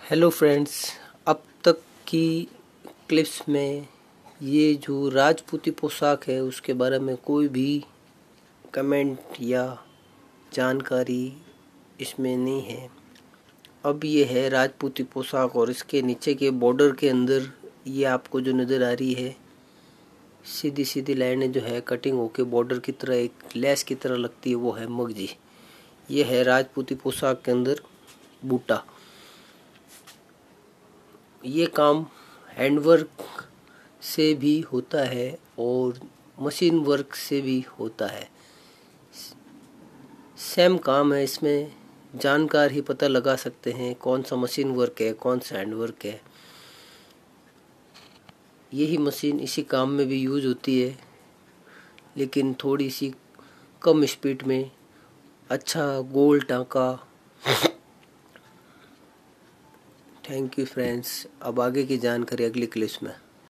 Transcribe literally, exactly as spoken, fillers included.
Hello friends, अब तक की क्लिप्स में ये जो राजपूती पोशाक है उसके बारे में कोई भी कमेंट या जानकारी इसमें नहीं है। अब ये है राजपूती पोशाक और इसके नीचे के बॉर्डर के अंदर ये आपको जो नज़र आ रही है सीधी सीधी लाइनें जो है कटिंग होके बॉर्डर की तरह एक लेस की तरह लगती है, वो है मगजी। ये है राजपूती पोशाक के अंदर बूटा। ये काम हैंडवर्क से भी होता है और मशीन वर्क से भी होता है। सेम काम है, इसमें जानकार ही पता लगा सकते हैं कौन सा मशीन वर्क है कौन सा हैंडवर्क है। यही मशीन इसी काम में भी यूज होती है, लेकिन थोड़ी सी कम स्पीड में अच्छा गोल टाँका। Thank you friends. अब आगे की जानकारी अगली क्लिप्स में।